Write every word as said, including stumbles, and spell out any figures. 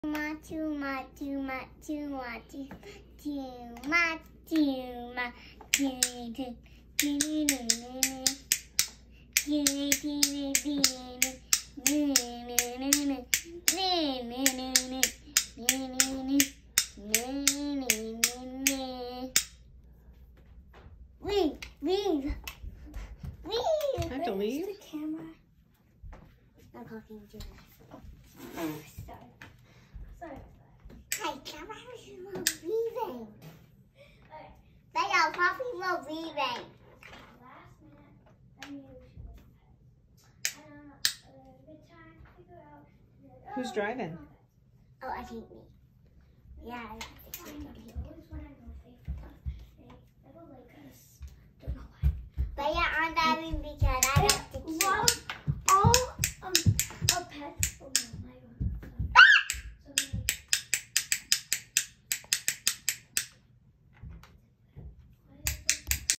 much, too much, too much, too much, too much, too much, too much, too Leave, leave, leave. I have to leave? The camera. I'm talking to you. Oh, sorry. Sorry. Hey, camera is leaving. They are probably will leaving. Last minute, I knew she was and uh, a good time to figure out. Who's driving? Oh, I think me. Yeah. I think me. But yeah, I'm driving because I have to keep. All, all um, our pets.